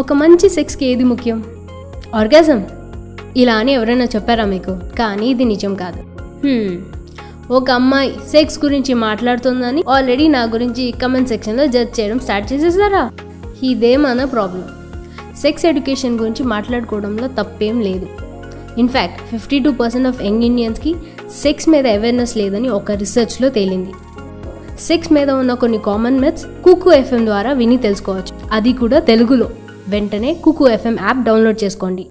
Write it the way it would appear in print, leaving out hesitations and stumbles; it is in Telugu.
ఒక మంచి సెక్స్కి ఏది ముఖ్యం? ఆర్గాజం ఇలా అని ఎవరైనా చెప్పారా మీకు? కానీ ఇది నిజం కాదు. ఒక అమ్మాయి సెక్స్ గురించి మాట్లాడుతుందని ఆల్రెడీ నా గురించి కమెంట్ సెక్షన్లో జడ్జ్ చేయడం స్టార్ట్ చేసేసారా? ఇదే మన ప్రాబ్లం. సెక్స్ ఎడ్యుకేషన్ గురించి మాట్లాడుకోవడంలో తప్పేం లేదు. ఇన్ఫ్యాక్ట్ 52% ఆఫ్ యంగ్ ఇండియన్స్కి సెక్స్ మీద అవేర్నెస్ లేదని ఒక రీసెర్చ్లో తేలింది. సెక్స్ మీద ఉన్న కొన్ని కామన్ మిత్స్ కుకు FM ద్వారా విని తెలుసుకోవచ్చు, అది కూడా తెలుగులో. వెంటనే కుకు FM యాప్ డౌన్లోడ్ చేసుకోండి.